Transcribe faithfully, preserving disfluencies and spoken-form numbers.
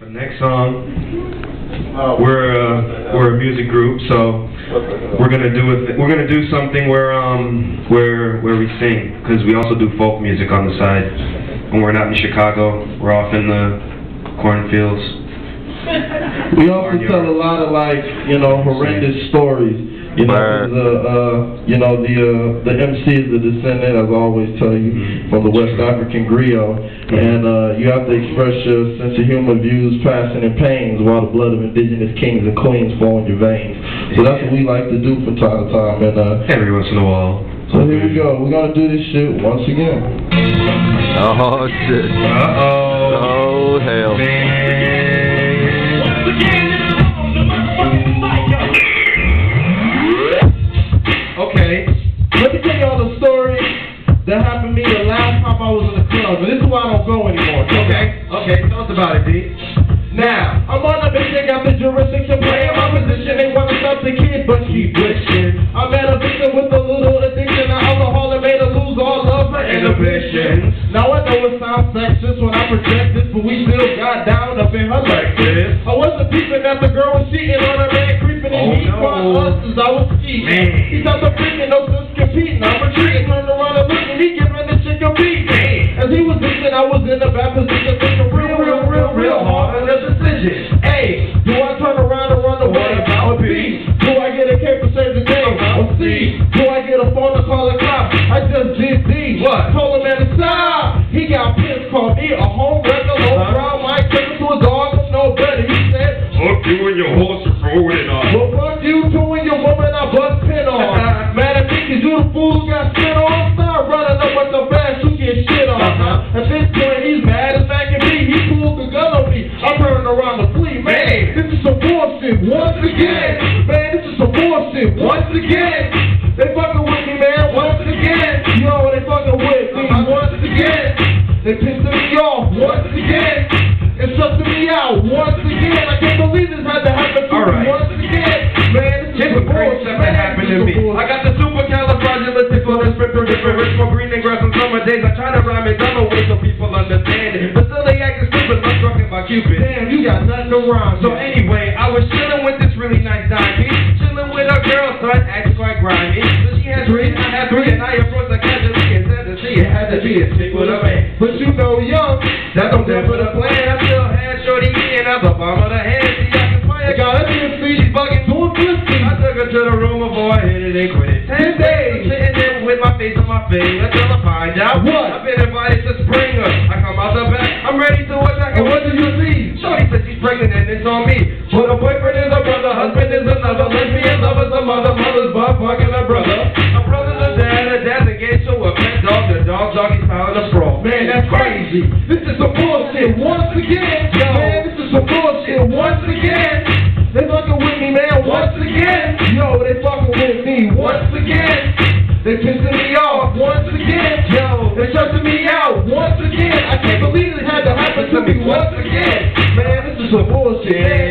The next song, we're uh, we're a music group, so we're gonna do a th we're gonna do something where um where where we sing, because we also do folk music on the side. When we're not in Chicago, we're off in the cornfields. We also tell a lot of, like, you know, horrendous stories. You know, the uh, you know the uh, the M C is the descendant, as I always tell you, from the West African griot, and uh, you have to express your sense of humor, views, passion, and pains while the blood of indigenous kings and queens flow in your veins. So that's what we like to do from time to time, and uh, every once in a while. So here we go. We're gonna do this shit once again. Oh shit! Uh oh! Oh hell! Once again. Okay, let me tell y'all the story that happened to me the last time I was in the club, and this is why I don't go anymore. Okay, okay, tell us about it, D. Now, I'm on a mission, got the jurisdiction, playing my position, ain't wanna stop the kid, but keep wishing. I met a victim with a little addiction, to alcohol and made her lose all of her inhibitions. Now I know it sounds sexist when I project this, but we still got down up in her Lexus. I wasn't peeping that the girl was cheating on her man, creeping, and oh, he no. caught us as I was cheating. Man. He thought the freaking no sense competing, I'm retreating, turned around and looking, he giving the chick a beat. As he was thinking, I was in a bad position, thinking real, real, real, real hard on the decision. A, do I turn around and run away? Or B, do I get a K for save the day? Or C, do I get a phone to call a cop? I just did D. What? Told him man to stop. He got pissed, called me a home wrecker, low Uh-huh. brown, Mike, took him to a dog, but no better. He said, fuck you and your horse are rolling on. well, fuck you too and your woman I bust pin on. Man, I think you the fool who got spit on. Start running up with the fast, you get shit on. Uh-huh. At this point, he's mad as back at me. He pulled the gun on me. I'm turning around to flee. Man, this is some bullshit once again. Man, this is some bullshit once again. They fucking with me, man, once again. Yo, they fucking with me once again. They pissing me off once again. It's stressing me out once again. I can't believe this had to happen to me once again. Man, this is a great stuff that happened to me. I got the supercalifragilisticexpialidocious, rich for green and grass on summer days. I try to rhyme it down the way so people understand it, but still they acting stupid, I'm struck by Cupid. Damn, you got nothing to rhyme. So anyway, I was chilling with this really nice dime piece, chilling with a girl, son, acting quite grimy. So she had three, I had three, and I approached her casually and said that she had to be a chick with a man. But you know, young, that don't stand for the plan. I still had shorty eating at the bottom of the head. She acting fire, got her to see, she's bugging, doing fifty. I took her to the room before I hit it and quit it. Ten days, sitting there with my face on my face until I find out what. I've been invited to Springer. I come out the back, I'm ready to attack. And what did you see? Shorty said she's pregnant and it's on me. But her boyfriend is a brother, husband is another. Lesbian lover's a mother, mother's butt fucking a brother. A brother's a dad, a dad's engaged to a pet dog. The dog doggy's piling a sprawl. Man, that's crazy. This is some bullshit once again. Yo. Man, this is some bullshit once again. They fucking with me, man, once again. Yo, they fucking with me once again. They pissing me off once again. Yo, they stressing me out once again. I can't believe it had to happen to me once again. Man, this is some bullshit.